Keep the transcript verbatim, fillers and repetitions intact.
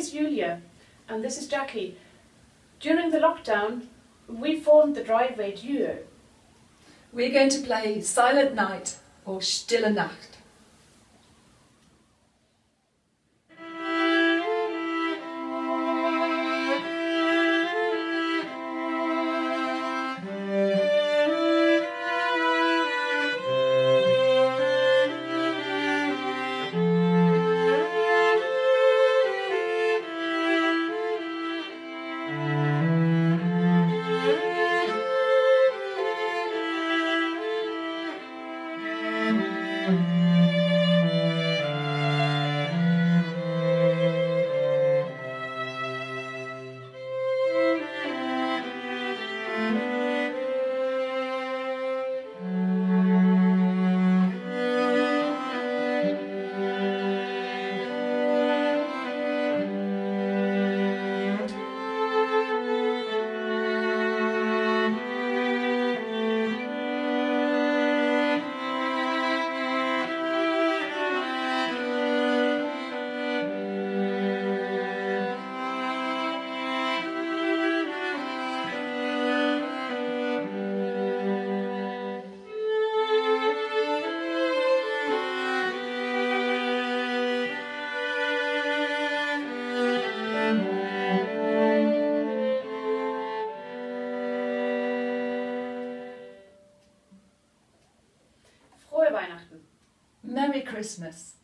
is Julia, and this is Jackie. During the lockdown, we formed the driveway duo. We're going to play Silent Night or Stille Nacht. Frohe Weihnachten. Merry Christmas.